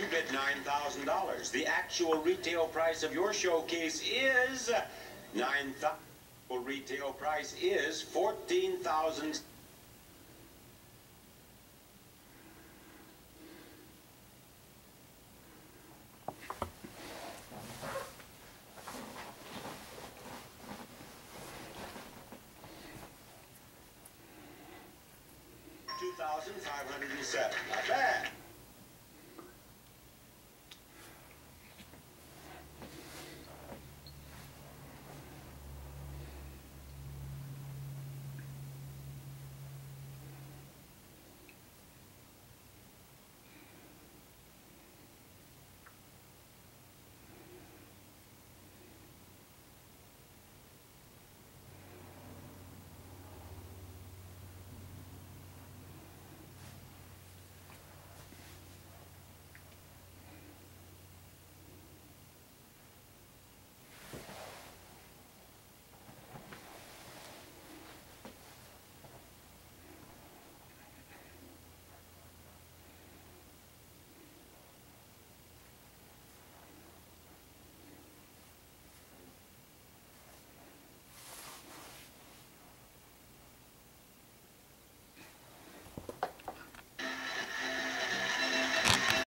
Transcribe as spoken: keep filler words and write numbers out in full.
you bid nine thousand dollars. The actual retail price of your showcase is nine thousand dollars. Retail price is fourteen thousand dollars. two thousand five hundred seven. Not bad.